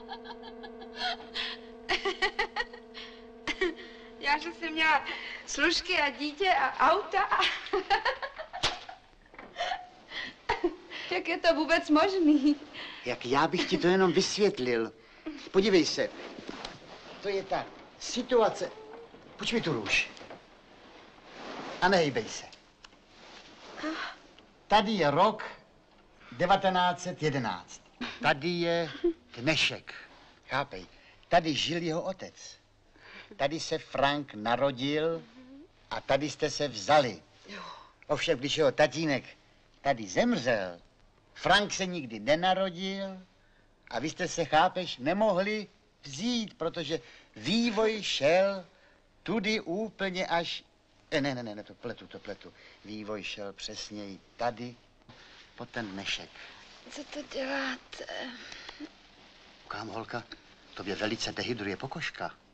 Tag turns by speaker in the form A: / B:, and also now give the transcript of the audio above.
A: Já, že jsem měla služky a dítě a auta a... Jak je to vůbec možný?
B: Jak já bych ti to jenom vysvětlil. Podívej se, to je ta situace. Pojď mi tu růž. A nehejbej se. Tady je rok 1911. Tady je dnešek. Chápej, tady žil jeho otec. Tady se Frank narodil a tady jste se vzali. Ovšem, když jeho tatínek tady zemřel, Frank se nikdy nenarodil a vy jste se, chápeš, nemohli vzít, protože vývoj šel tudy úplně až... Ne, to pletu. Vývoj šel přesněji tady po ten dnešek.
A: Co to děláte?
B: Kam, holka? Tobě velice dehydruje pokožka.